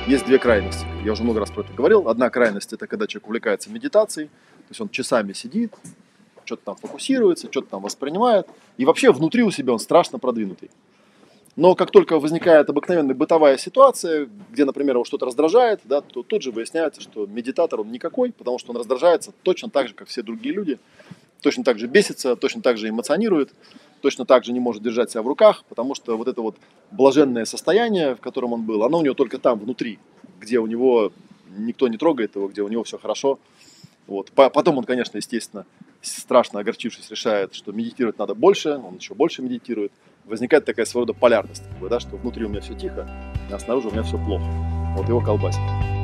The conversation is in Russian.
есть две крайности. Я уже много раз про это говорил. Одна крайность – это когда человек увлекается медитацией, то есть он часами сидит, что-то там фокусируется, что-то там воспринимает, и вообще внутри у себя он страшно продвинутый. Но как только возникает обыкновенная бытовая ситуация, где, например, его что-то раздражает, да, то тут же выясняется, что медитатор он никакой, потому что он раздражается точно так же, как все другие люди, точно так же бесится, точно так же эмоционирует, точно так же не может держать себя в руках, потому что вот это вот блаженное состояние, в котором он был, оно у него только там, внутри, где у него никто не трогает его, где у него все хорошо. Вот. Потом он, конечно, естественно, страшно огорчившись, решает, что медитировать надо больше, он еще больше медитирует. Возникает такая своего рода полярность, да, что внутри у меня все тихо, а снаружи у меня все плохо. Вот его колбасит.